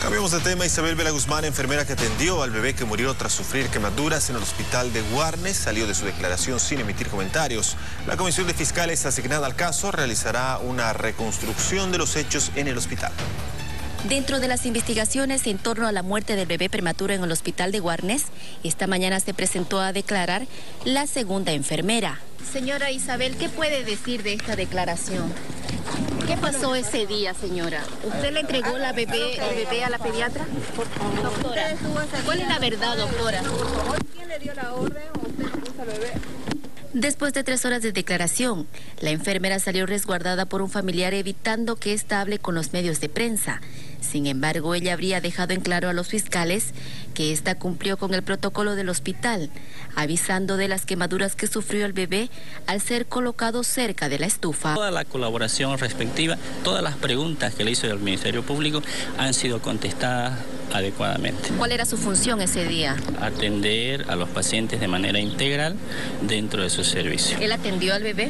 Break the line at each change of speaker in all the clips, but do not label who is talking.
Cambiamos de tema. Isabel Vela Guzmán, enfermera que atendió al bebé que murió tras sufrir quemaduras en el hospital de Guarnes, salió de su declaración sin emitir comentarios. La comisión de fiscales asignada al caso realizará una reconstrucción de los hechos en el hospital.
Dentro de las investigaciones en torno a la muerte del bebé prematuro en el hospital de Guarnes, esta mañana se presentó a declarar la segunda enfermera. Señora Isabel, ¿qué puede decir de esta declaración? ¿Qué pasó ese día, señora? ¿Usted le entregó el bebé a la pediatra? Doctora, ¿cuál es la verdad, doctora?
¿Quién le dio la orden o usted le puso al bebé?
Después de 3 horas de declaración, la enfermera salió resguardada por un familiar evitando que ésta hable con los medios de prensa. Sin embargo, ella habría dejado en claro a los fiscales que ésta cumplió con el protocolo del hospital, avisando de las quemaduras que sufrió el bebé al ser colocado cerca de la estufa.
Toda la colaboración respectiva, todas las preguntas que le hizo el Ministerio Público han sido contestadas adecuadamente.
¿Cuál era su función ese día?
Atender a los pacientes de manera integral dentro de su servicio.
¿Él atendió al bebé?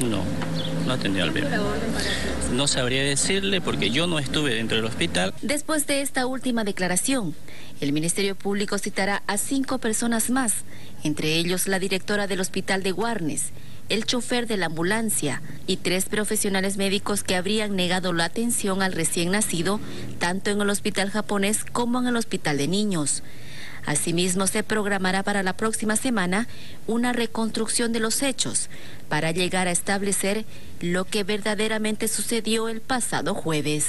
No atendió al bebé. No sabría decirle porque yo no estuve dentro del hospital.
Después de esta última declaración, el Ministerio Público citará a 5 personas más, entre ellos la directora del hospital de Guarnes, el chofer de la ambulancia y 3 profesionales médicos que habrían negado la atención al recién nacido, tanto en el hospital japonés como en el hospital de niños. Asimismo, se programará para la próxima semana una reconstrucción de los hechos para llegar a establecer lo que verdaderamente sucedió el pasado jueves.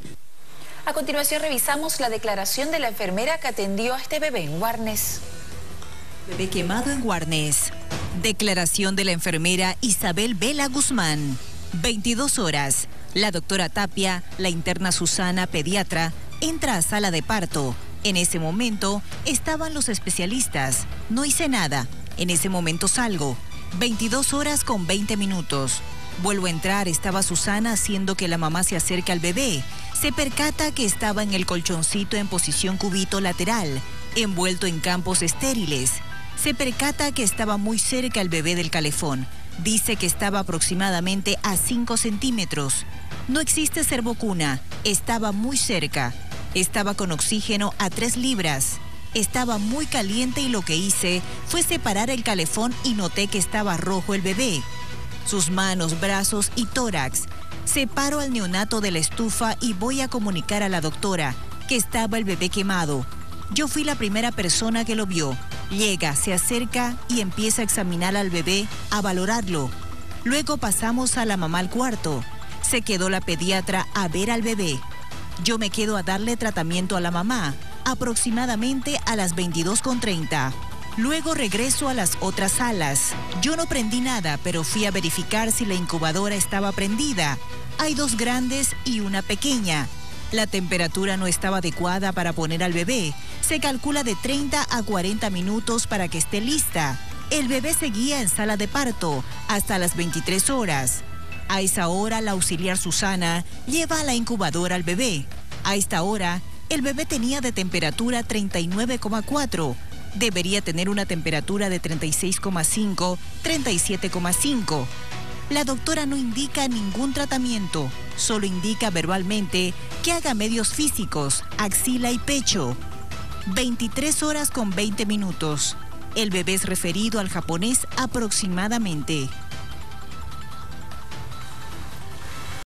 A continuación revisamos la declaración de la enfermera que atendió a este bebé en Guarnes.
Bebé quemado en Guarnes. Declaración de la enfermera Isabel Vela Guzmán. 22 horas. La doctora Tapia, la interna Susana, pediatra, entra a sala de parto. En ese momento estaban los especialistas. No hice nada. En ese momento salgo. 22 horas con 20 minutos. Vuelvo a entrar, estaba Susana haciendo que la mamá se acerque al bebé. Se percata que estaba en el colchoncito en posición cubito lateral, envuelto en campos estériles. Se percata que estaba muy cerca el bebé del calefón. Dice que estaba aproximadamente a 5 centímetros. No existe servocuna, estaba muy cerca. Estaba con oxígeno a 3 libras. Estaba muy caliente y lo que hice fue separar el calefón y noté que estaba rojo el bebé. Sus manos, brazos y tórax. Separo al neonato de la estufa y voy a comunicar a la doctora que estaba el bebé quemado. Yo fui la primera persona que lo vio. Llega, se acerca y empieza a examinar al bebé, a valorarlo. Luego pasamos a la mamá al cuarto. Se quedó la pediatra a ver al bebé. Yo me quedo a darle tratamiento a la mamá, aproximadamente a las 22:30. Luego regreso a las otras salas. Yo no prendí nada, pero fui a verificar si la incubadora estaba prendida. Hay 2 grandes y una pequeña. La temperatura no estaba adecuada para poner al bebé. Se calcula de 30 a 40 minutos para que esté lista. El bebé seguía en sala de parto hasta las 23 horas. A esa hora, la auxiliar Susana lleva a la incubadora al bebé. A esta hora, el bebé tenía de temperatura 39,4. Debería tener una temperatura de 36,5, 37,5. La doctora no indica ningún tratamiento, solo indica verbalmente que haga medios físicos, axila y pecho. 23 horas con 20 minutos. El bebé es referido al japonés aproximadamente.